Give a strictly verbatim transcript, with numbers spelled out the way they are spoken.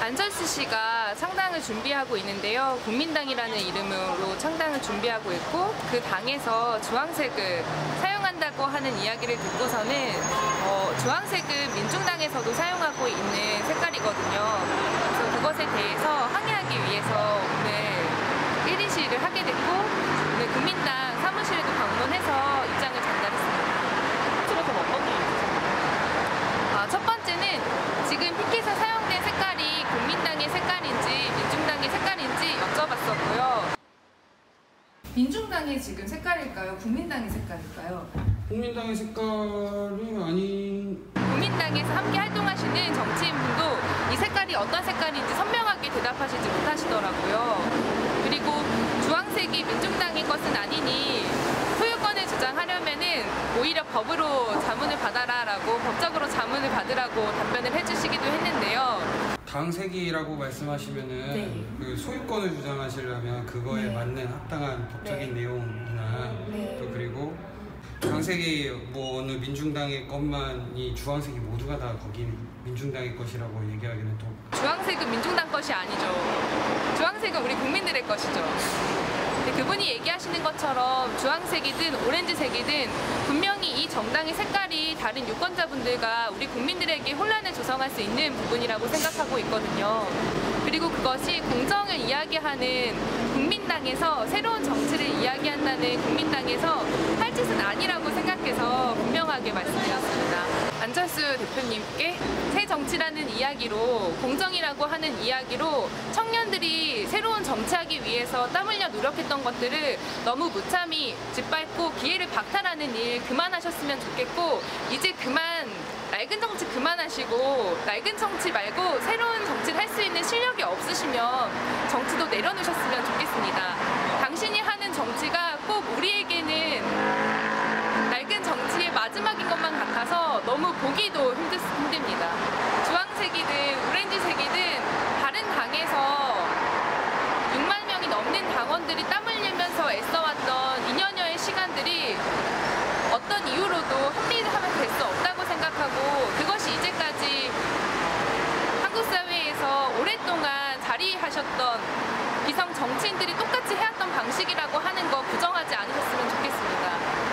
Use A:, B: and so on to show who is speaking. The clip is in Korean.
A: 안철수 씨가 창당을 준비하고 있는데요. 국민당이라는 이름으로 창당을 준비하고 있고 그 당에서 주황색을 사용한다고 하는 이야기를 듣고서는 어, 오색은 민중당에서도 사용하고 있는 색깔이거든요. 그래서 그것에 대해서 항의하기 위해서 오늘 일 인 시위를 하게 됐고 오늘 국민당 사무실에도 방문해서 입장을 전달했습니다.
B: 그래서 어떤 일이 있었나요?
A: 아, 첫 번째는 지금 피켓에 사용된 색깔이 국민당의 색깔인지 민중당의 색깔인지 여쭤봤었고요. 민중당의 지금 색깔일까요? 국민당의 색깔일까요?
C: 국민당의 색깔은 아닌...
A: 국민당에서 함께 활동하시는 정치인분도 이 색깔이 어떤 색깔인지 선명하게 대답하시지 못하시더라고요. 그리고 주황색이 민중당의 것은 아니니 소유권을 주장하려면은 오히려 법으로 자문을 받아라라고 법적으로 자문을 받으라고 답변을 해주시기도 했는데요.
C: 당색이라고 말씀하시면은
A: 네.
C: 그 소유권을 주장하시려면 그거에
A: 네.
C: 맞는 합당한 법적인
A: 네.
C: 내용이나
A: 네.
C: 또 그리고 당색이 뭐 어느 민중당의 것만이 주황색이 모두가 다 거기 민중당의 것이라고 얘기하기는 또
A: 주황색은 민중당 것이 아니죠. 주황색은 우리 국민들의 것이죠. 근데 그분이 얘기하시는 것처럼 주황색이든 오렌지색이든 분명히 이 정당의 색깔이 다른 유권자분들과 우리 국민들에게 혼란을 조성할 수 있는 부분이라고 생각하고 있거든요. 그리고 그것이 공정을 이야기하는 국민당에서 새로운 정치를 이야기한다는 국민당에서 할 짓은 아니라고 생각해서 분명하게 말씀드렸습니다. 안철수 대표님께 새 정치라는 이야기로 공정이라고 하는 이야기로 청년들이 새로운 정치하기 위해서 땀 흘려 노력했던 것들을 너무 무참히 짓밟고 기회를 박탈하는 일 그만하셨으면 좋겠고 이제 그만 낡은 정치 그만하시고 낡은 정치 말고 새로운 정치를 할 수 있는 실력이 없으시면 정치도 내려놓으셨으면 좋겠습니다. 당신이 하는 정치가 꼭 우리에게는 낡은 정치의 마지막인 것만 같아서 너무 보기도 힘들, 힘듭니다. 주황색이든 오렌지색이든 다른 당에서 육만 명이 넘는 당원들이 땀 흘리면서 애써왔던 이 년여의 시간들이 어떤 이유로도 합리화하면 될 수 없다고 생각하고 그것이 이제까지 한국 사회에서 오랫동안 자리하셨던 기성 정치인들이 똑같이 해왔던 방식이라고 하는 거 부정하지 않으셨으면 좋겠습니다.